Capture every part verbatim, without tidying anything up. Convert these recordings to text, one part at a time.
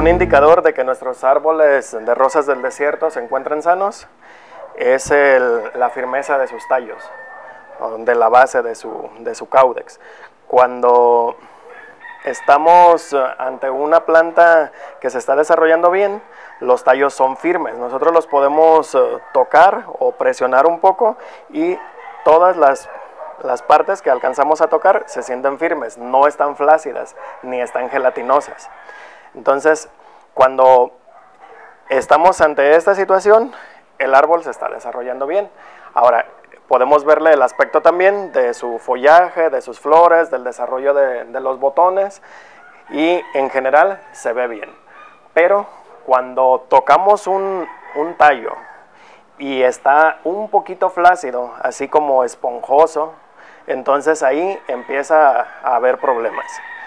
un indicador de que nuestros árboles de rosas del desierto se encuentran sanos es el, la firmeza de sus tallos, de la base de su, de su caudex. Cuando estamos ante una planta que se está desarrollando bien, los tallos son firmes. Nosotros los podemos tocar o presionar un poco y todas las, las partes que alcanzamos a tocar se sienten firmes, no están flácidas ni están gelatinosas. Entonces, cuando estamos ante esta situación, el árbol se está desarrollando bien. Ahora, podemos verle el aspecto también de su follaje, de sus flores, del desarrollo de, de los botones, y en general se ve bien. Pero cuando tocamos un, un tallo y está un poquito flácido, así como esponjoso, entonces ahí empieza a haber problemas.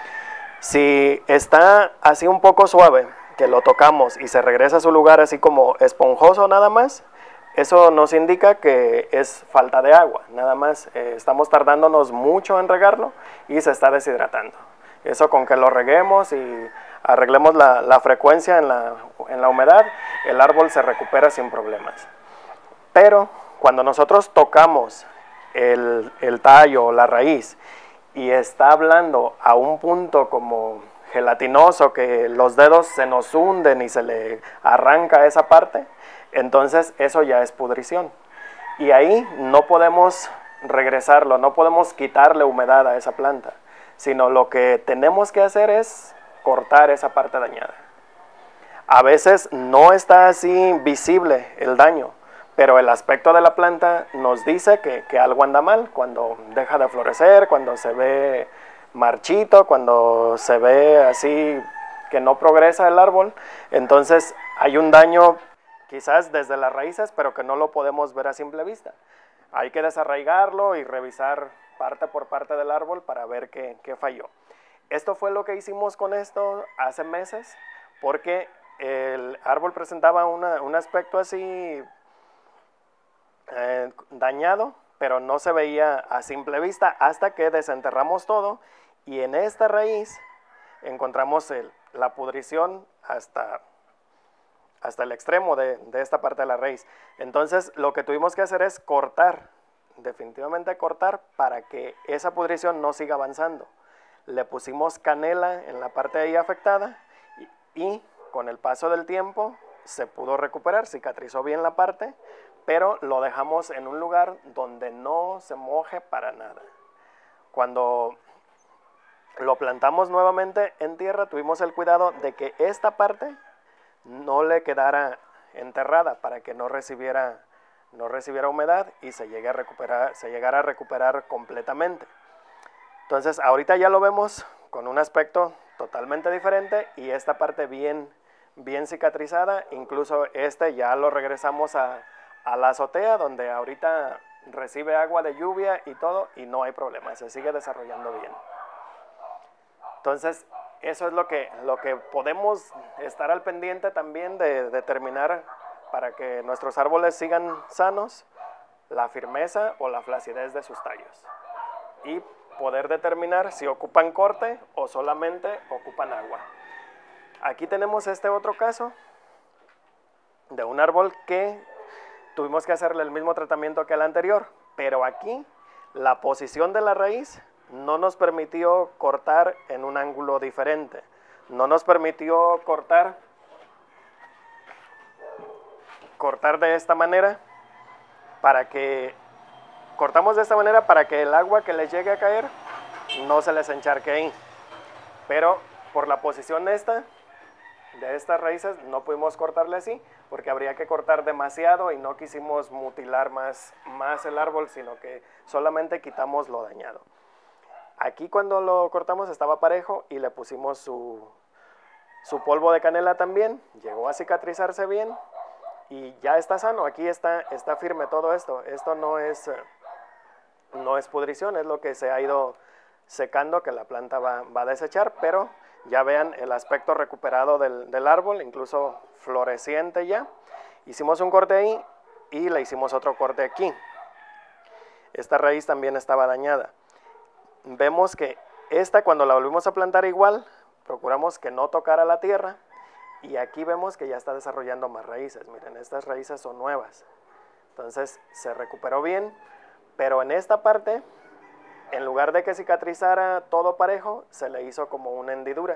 Si está así un poco suave, que lo tocamos y se regresa a su lugar así como esponjoso nada más, eso nos indica que es falta de agua, nada más. Eh, estamos tardándonos mucho en regarlo y se está deshidratando. Eso con que lo reguemos y arreglemos la, la frecuencia en la, en la humedad, el árbol se recupera sin problemas. Pero cuando nosotros tocamos el, el tallo o la raíz y está blando a un punto como gelatinoso, que los dedos se nos hunden y se le arranca esa parte, entonces eso ya es pudrición. Y ahí no podemos regresarlo, no podemos quitarle humedad a esa planta, sino lo que tenemos que hacer es cortar esa parte dañada. A veces no está así visible el daño, pero el aspecto de la planta nos dice que, que algo anda mal, cuando deja de florecer, cuando se ve marchito, cuando se ve así que no progresa el árbol, entonces hay un daño quizás desde las raíces, pero que no lo podemos ver a simple vista. Hay que desarraigarlo y revisar parte por parte del árbol para ver qué, qué falló. Esto fue lo que hicimos con esto hace meses, porque el árbol presentaba una, un aspecto así eh, dañado, pero no se veía a simple vista hasta que desenterramos todo y en esta raíz encontramos el, la pudrición hasta, hasta el extremo de, de esta parte de la raíz. Entonces lo que tuvimos que hacer es cortar, definitivamente cortar, para que esa pudrición no siga avanzando. Le pusimos canela en la parte ahí afectada y, y con el paso del tiempo se pudo recuperar, cicatrizó bien la parte, pero lo dejamos en un lugar donde no se moje para nada. Cuando lo plantamos nuevamente en tierra, tuvimos el cuidado de que esta parte no le quedara enterrada para que no recibiera, no recibiera humedad y se llegue a recuperar, se llegara a recuperar completamente. Entonces ahorita ya lo vemos con un aspecto totalmente diferente y esta parte bien, bien cicatrizada. Incluso este ya lo regresamos a, a la azotea, donde ahorita recibe agua de lluvia y todo y no hay problema, se sigue desarrollando bien. Entonces eso es lo que, lo que podemos estar al pendiente también de determinar para que nuestros árboles sigan sanos, la firmeza o la flacidez de sus tallos y poder determinar si ocupan corte o solamente ocupan agua. Aquí tenemos este otro caso de un árbol que tuvimos que hacerle el mismo tratamiento que el anterior, pero aquí la posición de la raíz no nos permitió cortar en un ángulo diferente, no nos permitió cortar, cortar de esta manera para que Cortamos de esta manera para que el agua que les llegue a caer no se les encharque ahí. Pero por la posición esta, de estas raíces, no pudimos cortarle así, porque habría que cortar demasiado y no quisimos mutilar más, más el árbol, sino que solamente quitamos lo dañado. Aquí cuando lo cortamos estaba parejo y le pusimos su, su polvo de canela también, llegó a cicatrizarse bien y ya está sano. Aquí está, está firme todo esto. Esto no es... No es pudrición, es lo que se ha ido secando, que la planta va, va a desechar, pero ya vean el aspecto recuperado del, del árbol, incluso floreciente ya. Hicimos un corte ahí y le hicimos otro corte aquí. Esta raíz también estaba dañada. Vemos que esta, cuando la volvimos a plantar igual, procuramos que no tocara la tierra y aquí vemos que ya está desarrollando más raíces. Miren, estas raíces son nuevas. Entonces se recuperó bien, pero en esta parte, en lugar de que cicatrizara todo parejo, se le hizo como una hendidura.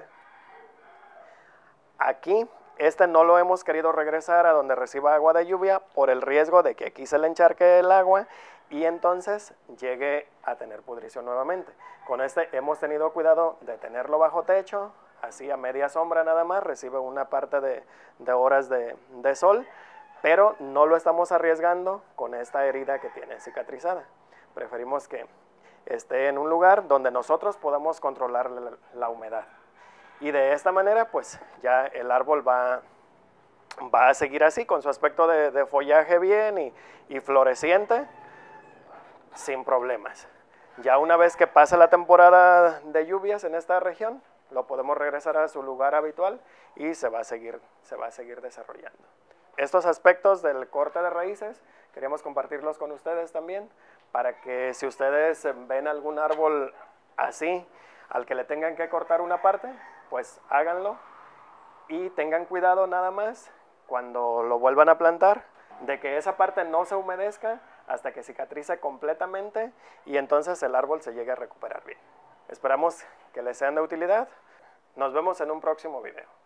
Aquí, este no lo hemos querido regresar a donde reciba agua de lluvia por el riesgo de que aquí se le encharque el agua y entonces llegue a tener pudrición nuevamente. Con este hemos tenido cuidado de tenerlo bajo techo, así a media sombra nada más, recibe una parte de, de horas de, de sol, pero no lo estamos arriesgando con esta herida que tiene cicatrizada. Preferimos que esté en un lugar donde nosotros podamos controlar la, la humedad. Y de esta manera, pues ya el árbol va, va a seguir así, con su aspecto de, de follaje bien y, y floreciente, sin problemas. Ya una vez que pase la temporada de lluvias en esta región, lo podemos regresar a su lugar habitual y se va a seguir, se va a seguir desarrollando. Estos aspectos del corte de raíces queríamos compartirlos con ustedes también, para que si ustedes ven algún árbol así, al que le tengan que cortar una parte, pues háganlo y tengan cuidado nada más cuando lo vuelvan a plantar de que esa parte no se humedezca hasta que cicatrice completamente y entonces el árbol se llegue a recuperar bien. Esperamos que les sean de utilidad. Nos vemos en un próximo video.